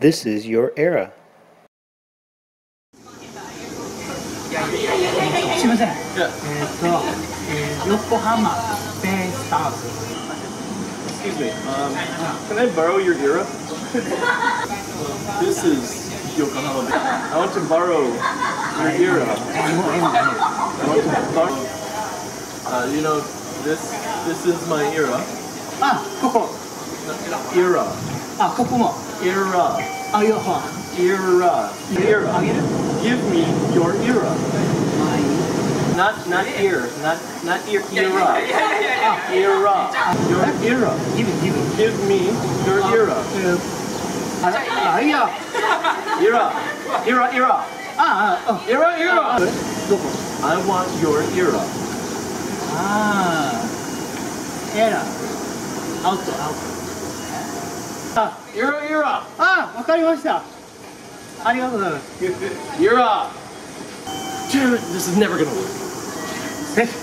This is your era. すいません。横浜ベイスターズ。 Excuse me, can I borrow your era? This is Yokohama. I want to borrow your era. I want to borrow. You know, this is my era. あ、ここ。 Era. あ、ここも。 Era. あ、よほ。 Era. Era. あげる。 Give me your era. Not ear. Not ear. Era. Era. Your era. Give me your era. あ、いや。 Era. Era. あ、 Era. Era. どこ。 I want your era. ああ。エラ。アウト。あ、 Era. あ、わかりました。ありがとうございます。 Era. Dude, this is never gonna work. え